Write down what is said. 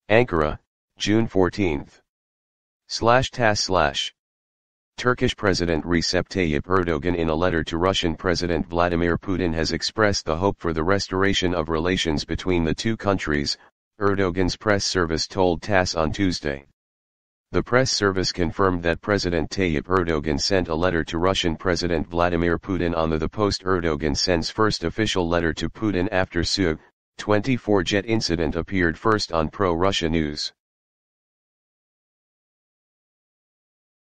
Ankara, June 14. /TASS/ Turkish President Recep Tayyip Erdogan in a letter to Russian President Vladimir Putin has expressed the hope for the restoration of relations between the two countries, Erdogan's press service told TASS on Tuesday. The press service confirmed that President Tayyip Erdogan sent a letter to Russian President Vladimir Putin on the post. Erdogan sends first official letter to Putin after Su-24 jet incident appeared first on pro-Russia news.